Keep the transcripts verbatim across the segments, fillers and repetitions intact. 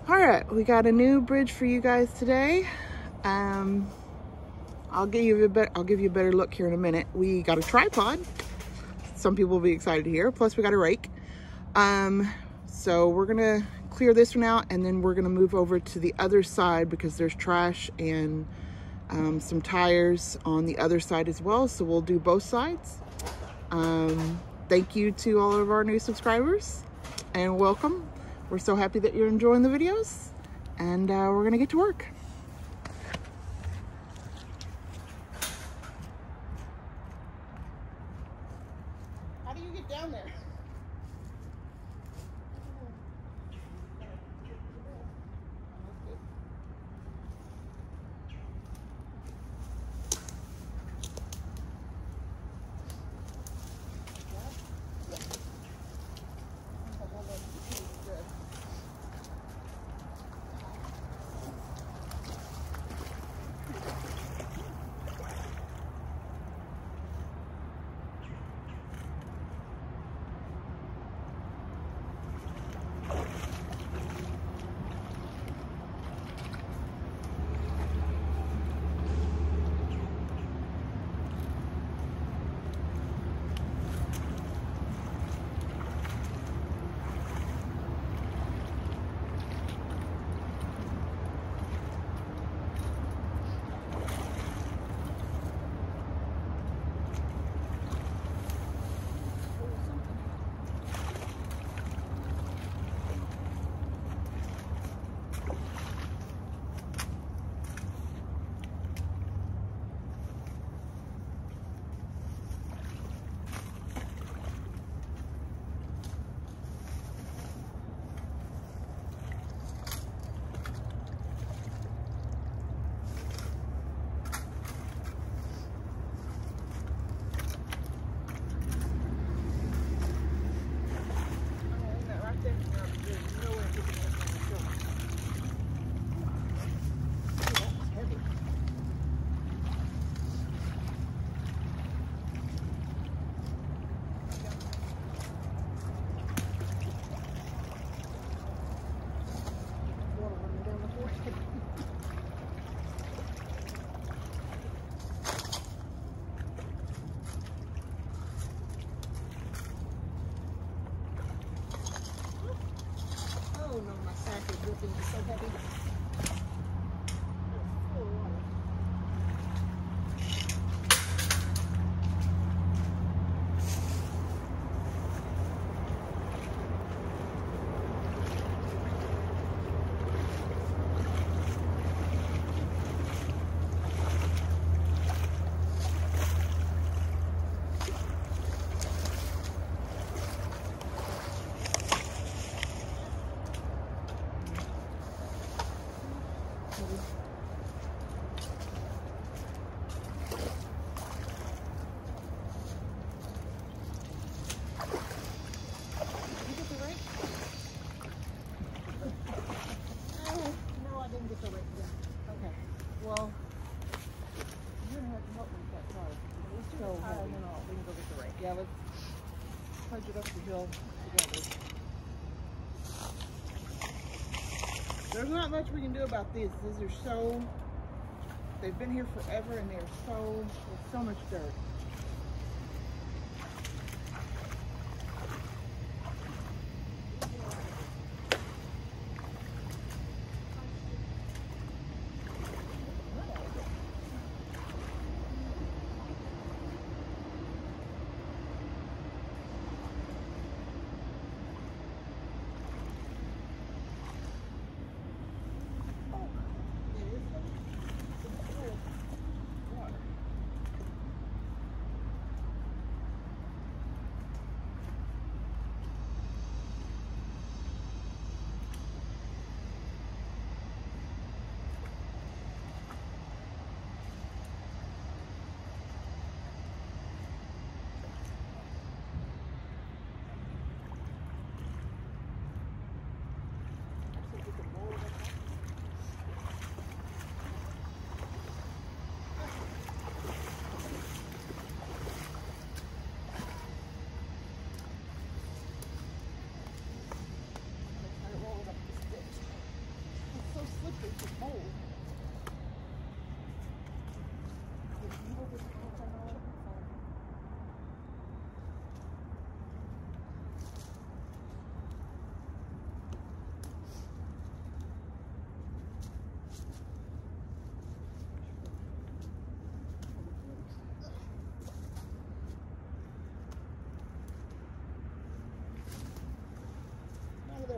All right, we got a new bridge for you guys today. Um, I'll give you a bit. I'll give you a better look here in a minute. We got a tripod. Some people will be excited to hear. Plus, we got a rake. Um, so we're gonna clear this one out, and then we're gonna move over to the other side because there's trash and um, some tires on the other side as well. So we'll do both sides. Um, thank you to all of our new subscribers, and welcome. We're so happy that you're enjoying the videos, and uh, we're gonna get to work. How do you get down there? Oh no, my sack is ripping, it's so heavy. Well, you're gonna have to help me with that car. It's so heavy. And then I'll, we can go get the rake. Yeah, let's trudge it up the hill together. There's not much we can do about these. These are so, they've been here forever, and they're so, there's so much dirt.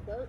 dirt.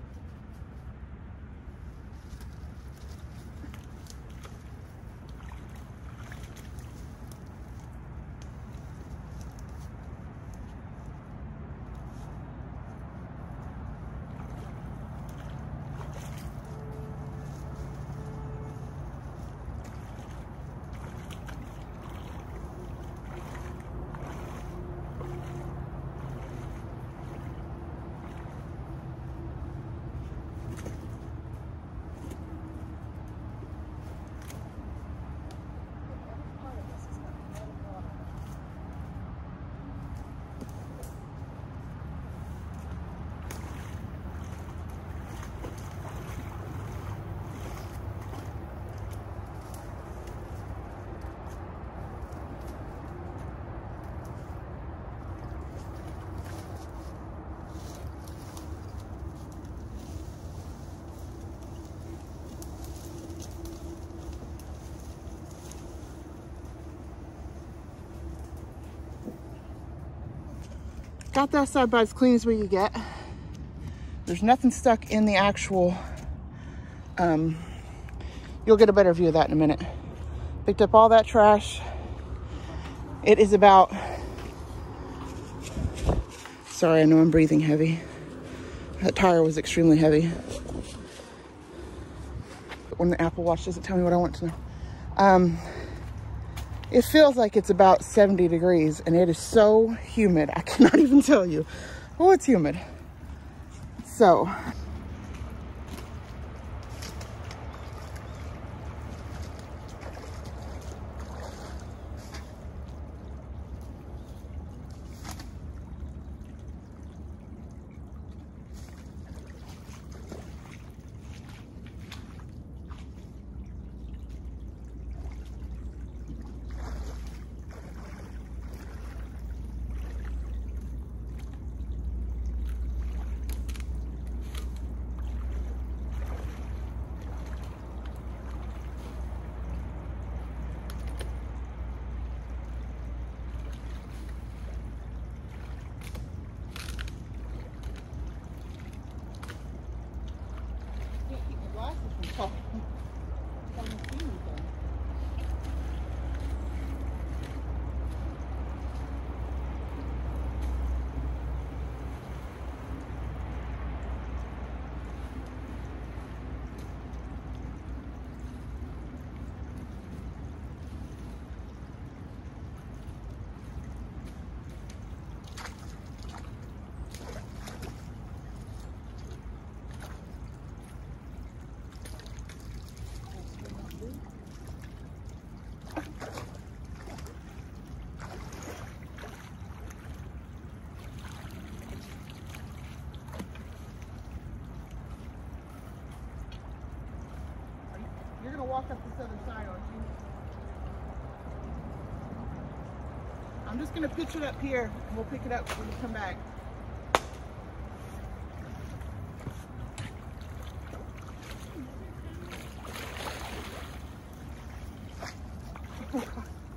Got that side about as clean as we could get. There's nothing stuck in the actual, um, you'll get a better view of that in a minute. Picked up all that trash. It is about, sorry, I know I'm breathing heavy. That tire was extremely heavy. When the Apple Watch doesn't tell me what I want to know. Um, It feels like it's about seventy degrees and it is so humid. I cannot even tell you. Oh, it's humid. So, you're gonna walk up this other side, aren't you? I'm just gonna pitch it up here and we'll pick it up when we come back. This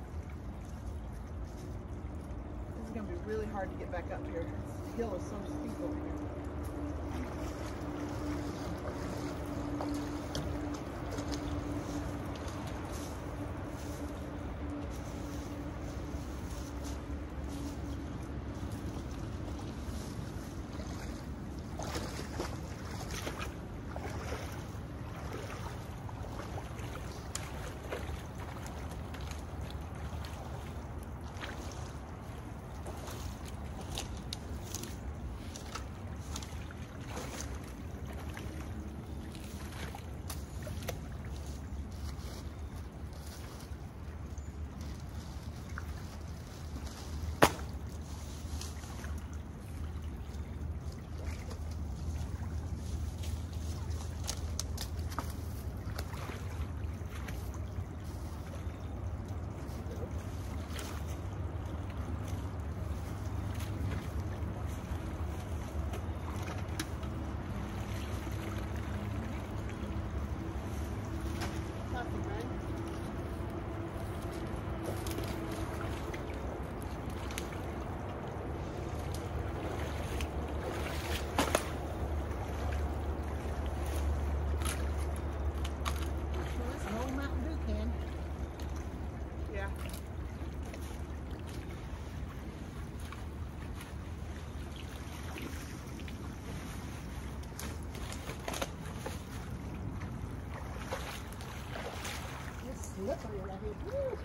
is gonna be really hard to get back up here. The hill is so steep over here. slippery right here. Woo.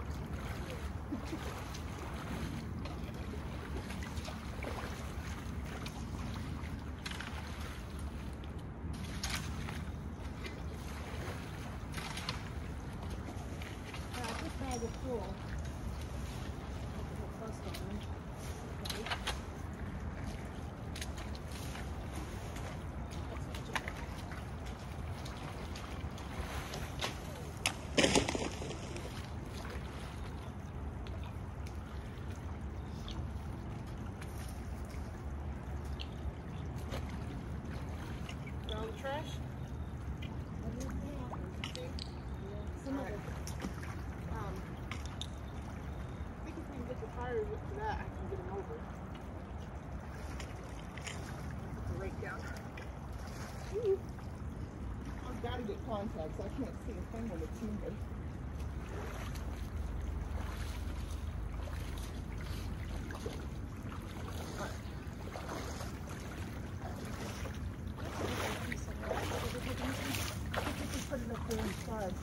Uh, this bag is full. All the trash? Some of it. Um, I think if we can get the tires up to that, I can get them over. Put the rake down. Woo. I've got to get contacts. I can't see a thing when it's moving. Put it up there inside.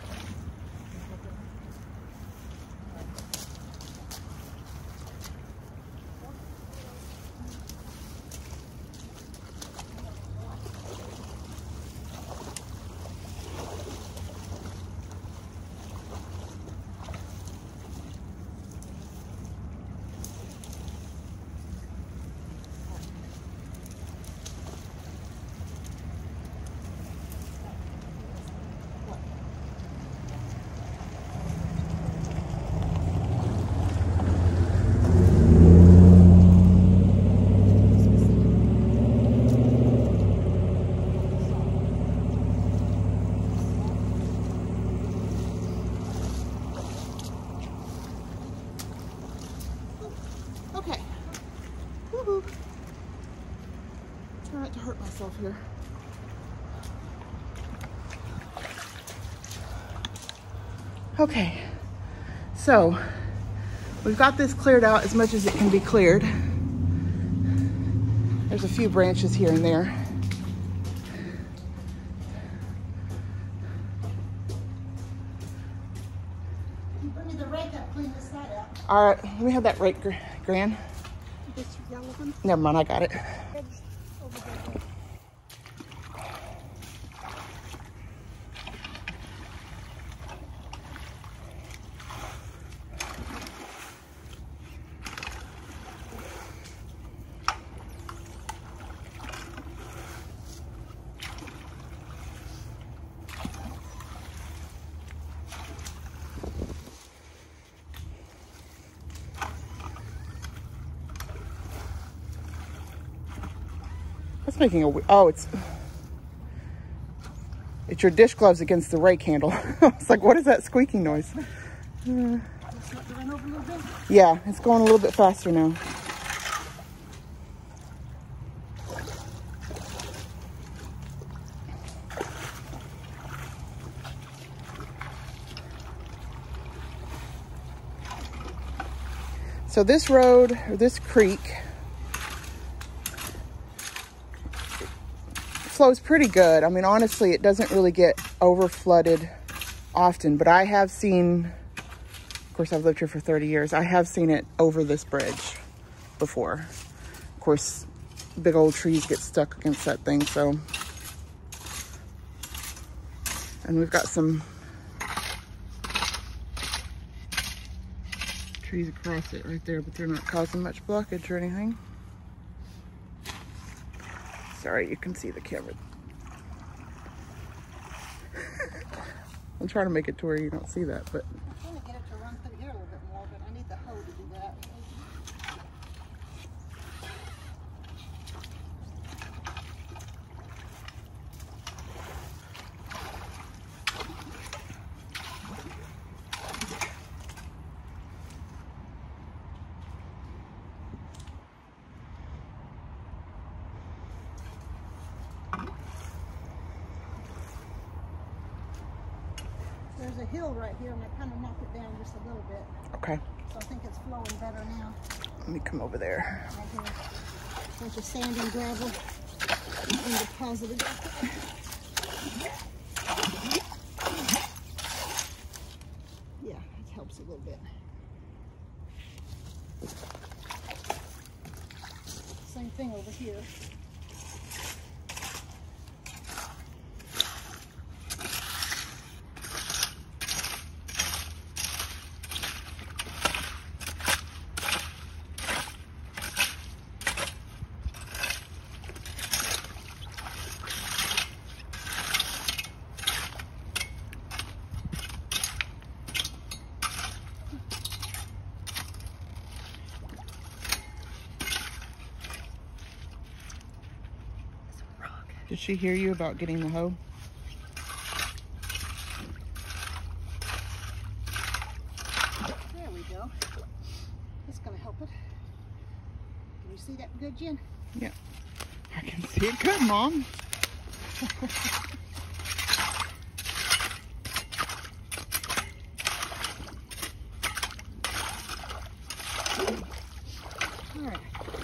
Okay. Woohoo. Try not to hurt myself here. Okay. So, we've got this cleared out as much as it can be cleared. There's a few branches here and there. Bring me the rake up, clean this side out. All right, let me have that rake, Gran. This yellow one. Never mind, I got it. It's over there. That's making a, oh, it's, it's your dish gloves against the rake handle. It's like, what is that squeaking noise? Uh, It's not going over a little bit. yeah, it's going a little bit faster now. So this road, or this creek, flows pretty good. I mean, honestly, it doesn't really get over flooded often, but I have seen, of course, I've lived here for thirty years. I have seen it over this bridge before. Of course, big old trees get stuck against that thing, so. And we've got some trees across it right there, but they're not causing much blockage or anything. Sorry, you can see the camera. I'm trying to make it to where you don't see that, but. I'm trying to get it to run through here a little bit more, but I need the hoe to do that. There's a hill right here, and I kind of knocked it down just a little bit. Okay. So I think it's flowing better now. Let me come over there. Right here. Bunch of sand and gravel. And deposited up there. helps a little bit. Same thing over here. Did she hear you about getting the hoe? There we go. That's gonna help it. Can you see that good, Jen? Yeah, I can see it good, Mom. All right.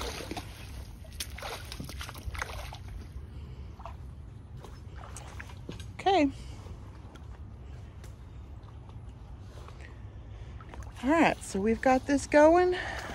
Okay. All right, so we've got this going.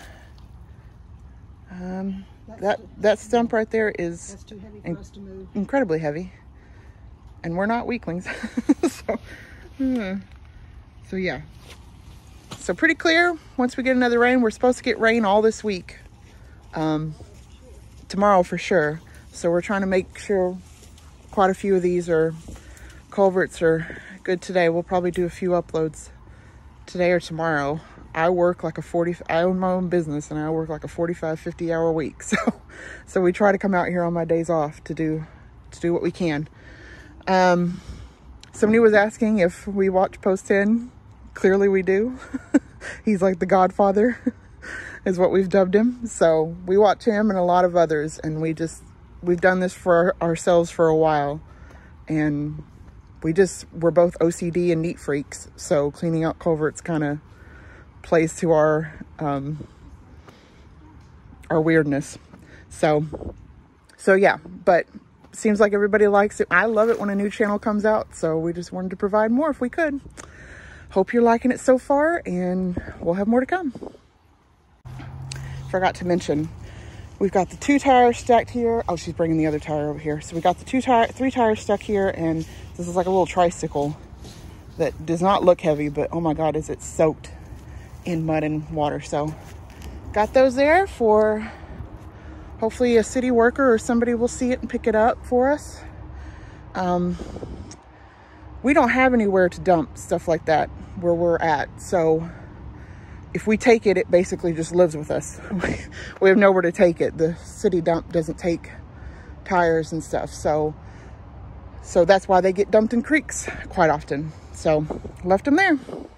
Um, that that stump right there is That's too heavy for us to move. incredibly heavy, and we're not weaklings. so, hmm. so yeah. So pretty clear. Once we get another rain, we're supposed to get rain all this week. Um, tomorrow for sure. So we're trying to make sure quite a few of these are culverts are good today. We'll probably do a few uploads today or tomorrow. I work like a forty, I own my own business and I work like a forty-five, fifty hour week. So, so we try to come out here on my days off to do, to do what we can. Um, somebody was asking if we watch Post ten. Clearly we do. He's like the Godfather is what we've dubbed him. So we watch him and a lot of others, and we just, we've done this for ourselves for a while. And we just, we're both O C D and neat freaks. So cleaning out culverts kind of plays to our, um, our weirdness. So, so yeah, but seems like everybody likes it. I love it when a new channel comes out. So we just wanted to provide more if we could. Hope you're liking it so far, and we'll have more to come. Forgot to mention, we've got the two tires stacked here. Oh, she's bringing the other tire over here. So we got the two tire, three tires stuck here, and this is like a little tricycle that does not look heavy, but oh my God, is it soaked in mud and water. So got those there for hopefully a city worker or somebody will see it and pick it up for us. Um, we don't have anywhere to dump stuff like that where we're at. So if we take it, it basically just lives with us. We have nowhere to take it. The city dump doesn't take tires and stuff. So, so that's why they get dumped in creeks quite often. So left them there.